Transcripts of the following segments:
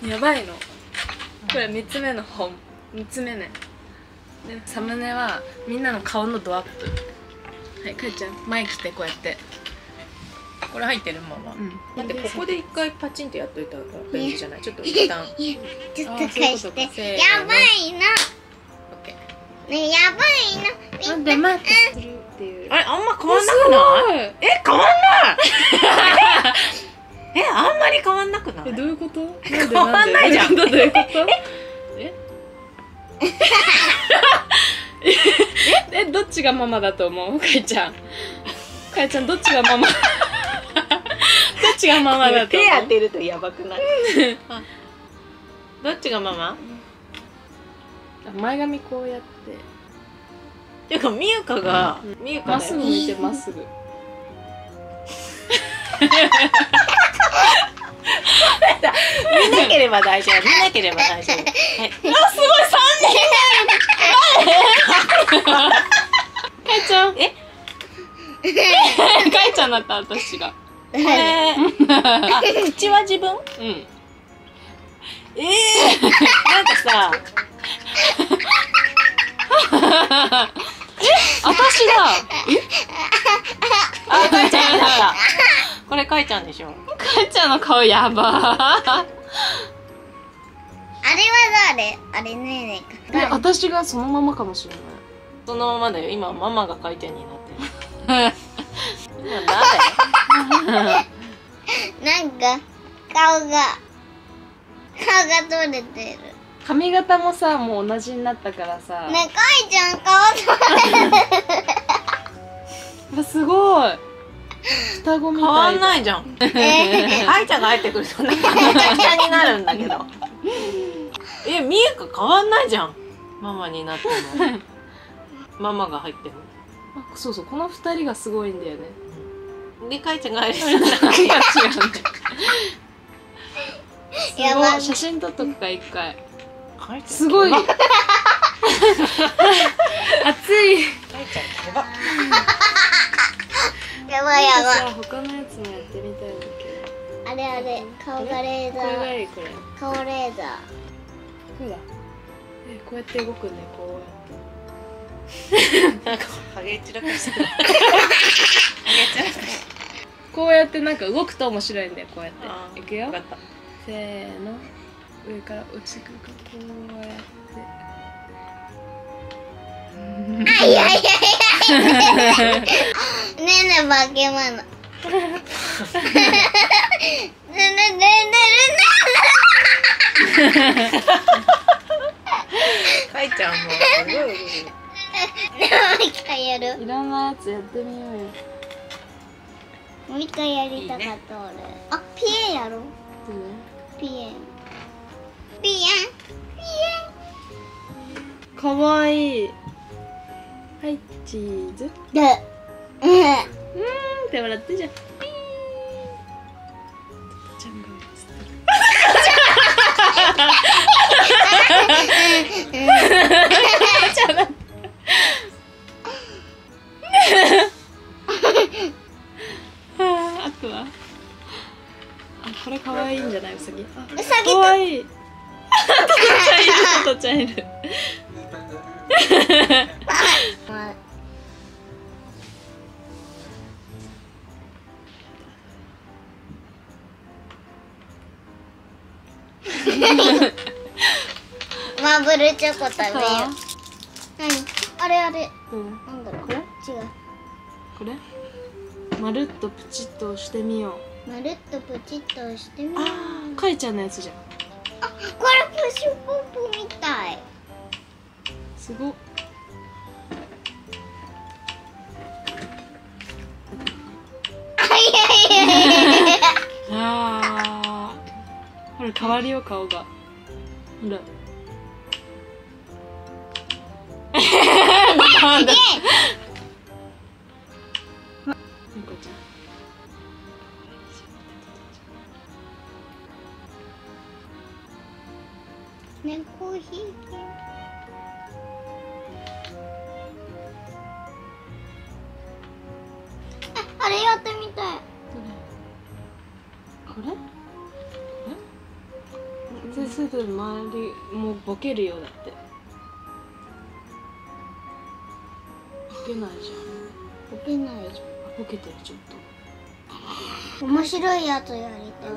やばいの。これ3つ目の本。3つ目ね。でサムネはみんなの顔のドアップ。はい、かいちゃん前来てこうやって。 これ入ってるまま。待って、ここで一回パチンとやっといたら便利じゃない？ちょっと一旦。 ちょっと返して。やばいな。ね、やばいな。 待って待って。 あれ、あんま変わんなくない？変わんない。あんまり変わんなくない？ どういうこと？ 変わんないじゃん。 どういうこと？どっちがママだと思う？かいちゃん。かいちゃんどっちがママ？どっちがママだと思う？ 手当てるとやばくない？どっちがママ？ 前髪こうやって。 ていうかみゆかがみゆかまっすぐ向いてまっすぐ。 見なければ大丈夫。見なければ大丈夫。はい。すごい3人。 かいちゃん。かいちゃんだった私が。 これ口は自分？ うん。 なんかさ。 私だ。 あ、かいちゃんだった。これかいちゃんでしょ。 かいちゃんの顔やば。 あれは誰？あれねえねえか。 私がそのままかもしれない。 そのままだよ。今ママがかいちゃんになってる。今誰？ なんか顔が取れてる。 髪型もさ、もう同じになったからさ。 ね、かいちゃん顔取れてる。 すごい。双子みたい。 変わんないじゃん。かいちゃんが入ってくるとなんかめちゃくちゃになるんだけど。みゆか変わんないじゃん。ママになっても。ママが入っても。 そうそう、この2人がすごいんだよね。 で、かいちゃんが入るとなんか違うね。 やばい。 写真撮っとくか、一回。 すごい。熱い。 かいちゃんやば。 やばいやばい。 他のやつもやってみたいんだけど。 あれ顔がレーザー。 これこれ。 顔レーザー。 そうだ。こうやって動くね、こなんかハゲ散らかしてる。 うやってなんか動くと面白いんだよ、こうやって。いくよ。 分かった。 せーの。上から落ちてくるか、こうやって。 いやいやいや。ねえねえ、化け物。ねえねえねかいちゃんもすごい。 え。もう一回やる。 いろんなやつやってみようよ。 もう一回やりたかった俺。あ、ピエンやろう。ピエン。ピエン。 かわいい。はい、チーズ。 で、 って笑ってじゃん。ちゃんが映ってる。あとは。これ可愛いんじゃない？うさぎ。 うさぎ可愛い。トトちゃんいる。 マーブルチョコ食べよう。何？あれ。なんだろう。 これ？ 違う。 これ？まるっとプチッと押してみよう。 まるっとプチッと押してみよう。 かいちゃんのやつじゃん。 あ、これプッシュポンプみたい。 すごっ。ほら変わるよ顔が。ほら。なんだ。猫ちゃん。 ね、コーヒー。あれやってみたい。 これ？ 接すると周りもうボケるよだって。ボケないじゃん。 ボケないじゃボケてるちょっと。 ん。面白いやつやりたい。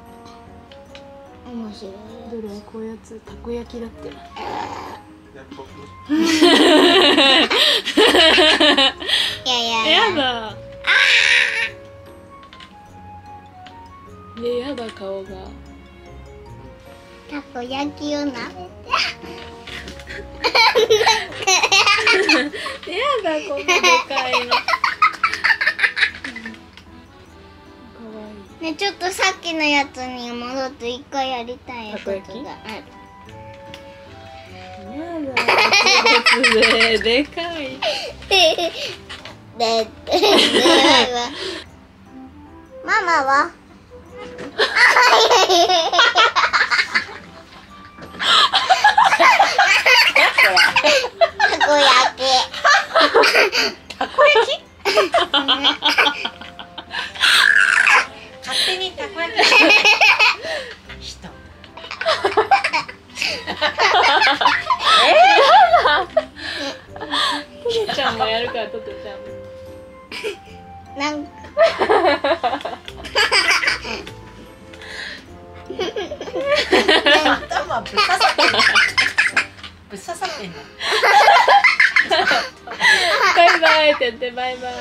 面白いやどれこういうやつたこ焼きだって。 つ。いやいやいや。 やだ。やだ顔が。 たこ焼きをなめて。 やだこんなでかいの。かわいい。 ね、ちょっとさっきのやつに戻って一回やりたいことがある。 やだ。でかい。 ママはたこ焼き。 たこ焼き？勝手にたこ焼き。人。 トトちゃんもやるからトトちゃんも。 なんか頭ぶっ刺さってんの。ぶっ刺さってんの。 バイバイって言ってバイバイ。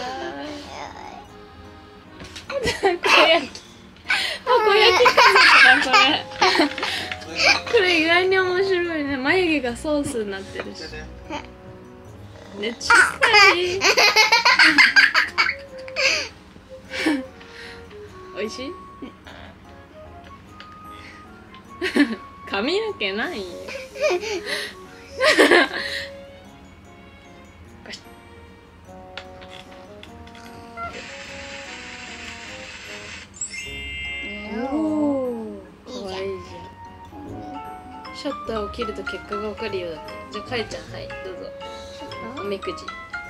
たこ焼き。たこ焼きかこれ。これ意外に面白いね。眉毛がソースになってるし。ね、小さい。美味しい？髪の毛ないよ。シャッターを切ると結果が分かるようだって。じゃあかいちゃん、はいどうぞ。おみくじ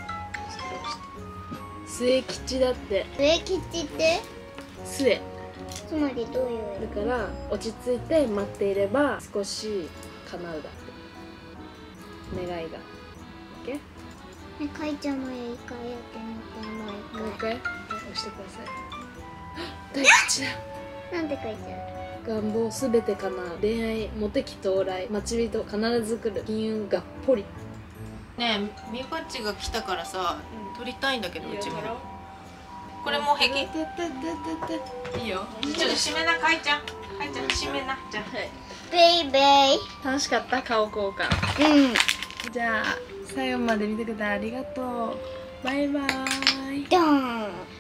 末吉だって。 末吉って末つまりどういう意味？ だから落ち着いて待っていれば少し叶うだって願いが。OK？ ね、かいちゃんも一回やってみて。 もう一回押してください。大吉だ。 なんて書いてある？ 願望すべて叶う、恋愛モテ期到来、待ち人必ず来る、金運がっぽり。 ねえ、みゆかっちが来たからさ、撮りたいんだけどうちも。これもう平気？いいよ。ちょっと締めな、かいちゃん。かいちゃん締めな。じゃあ。 ベイベイ。 楽しかった？顔交換。じゃあ最後まで見てくれてありがとう。バイバーイ。 ドーン。